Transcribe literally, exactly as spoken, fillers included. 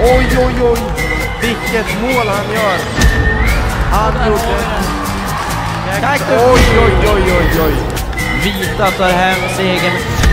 Oj, oj, oj. Vilket mål han gör. Han gjorde... Oj, oj, oj, oj, oj. Vita tar hem segern.